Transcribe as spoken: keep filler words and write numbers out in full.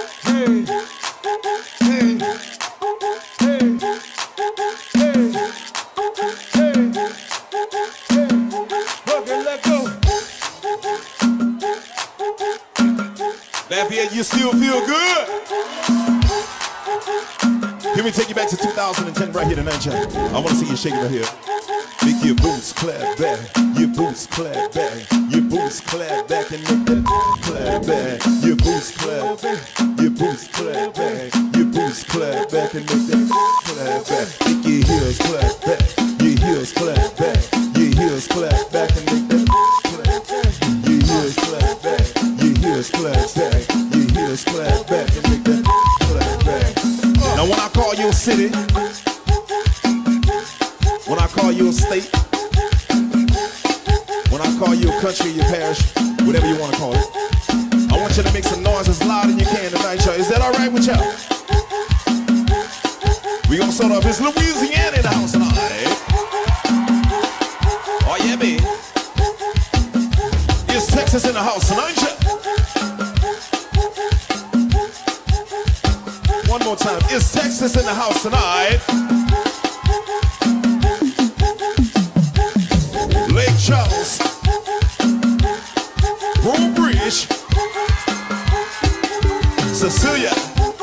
hey, hey, hey, hey, hey, hey. Work it, let go. Lafayette, you still feel good? Let me take you back to two thousand ten right here tonight, y'all. I want to see you shake it right here. Make your boots clap back, your boots clap back, your boots clap back and make that clap back. Your boots clap back, your boots clap back, your boots clap back and make that clap back. Make your heels clap back, your heels clap back, your heels clap back and make that clap back. Your heels clap back, your heels clap back, your heels clap back and make that clap back. Now when I call your city, when I call you a state, when I call you a country, your parish, whatever you want to call it, I want you to make some noise as loud as you can tonight, y'all. Is that all right with y'all? We gonna start off. It's Louisiana in the house tonight. Oh yeah, baby. It's Texas in the house tonight, y'all. One more time. It's Texas in the house tonight. Lake Charles, Broom Bridge, Cecilia,